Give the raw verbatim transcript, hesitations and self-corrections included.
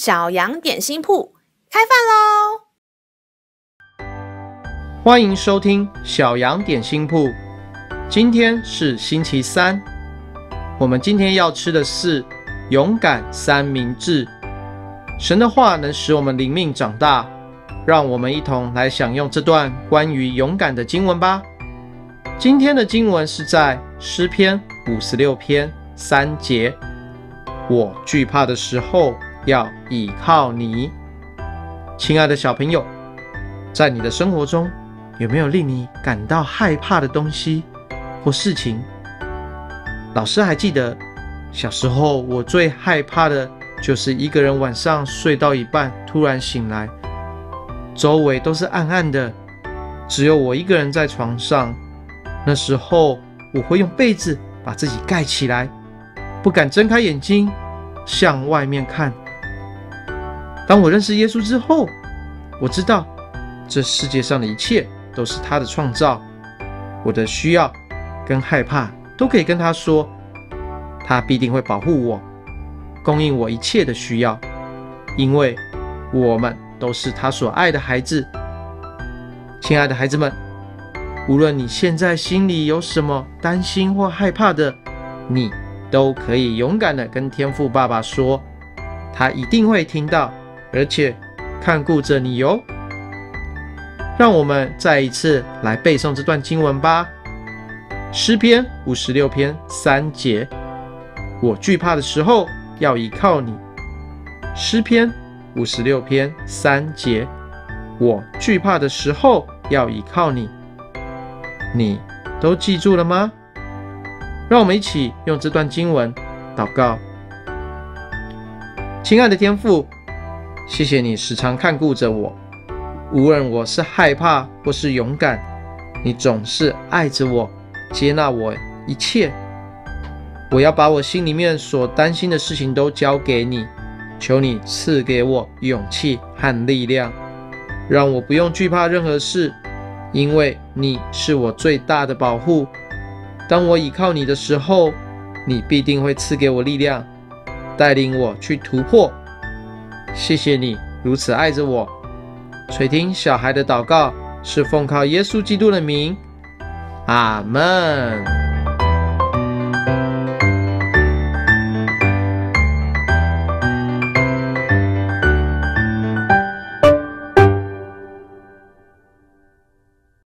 小羊点心铺开饭喽！ 欢迎收听小羊点心铺。今天是星期三，我们今天要吃的是勇敢三明治。神的话能使我们灵命长大，让我们一同来享用这段关于勇敢的经文吧。今天的经文是在诗篇五十六篇三节，我惧怕的时候要倚靠你。亲爱的小朋友，在你的生活中有没有令你感到害怕的东西或事情？老师还记得小时候我最害怕的就是一个人晚上睡到一半突然醒来，周围都是暗暗的，只有我一个人在床上。那时候我会用被子把自己盖起来，不敢睁开眼睛向外面看。当我认识耶稣之后，我知道这世界上的一切都是他的创造，我的需要跟害怕都可以跟他说，他必定会保护我，供应我一切的需要，因为我们都是他所爱的孩子。亲爱的孩子们，无论你现在心里有什么担心或害怕的，你都可以勇敢地跟天父爸爸说，他一定会听到，而且看顾着你哟。让我们再一次来背诵这段经文吧。诗篇五十六篇三节，我惧怕的时候要依靠你。诗篇五十六篇三节，我惧怕的时候要依靠你。你都记住了吗？让我们一起用这段经文祷告。亲爱的天父，谢谢你时常看顾着我，无论我是害怕或是勇敢，你总是爱着我，接纳我一切。我要把我心里面所担心的事情都交给你，求你赐给我勇气和力量，让我不用惧怕任何事，因为你是我最大的保护。当我倚靠你的时候，你必定会赐给我力量，带领我去突破。谢谢你如此爱着我。垂听小孩的祷告，是奉靠耶稣基督的名，阿们。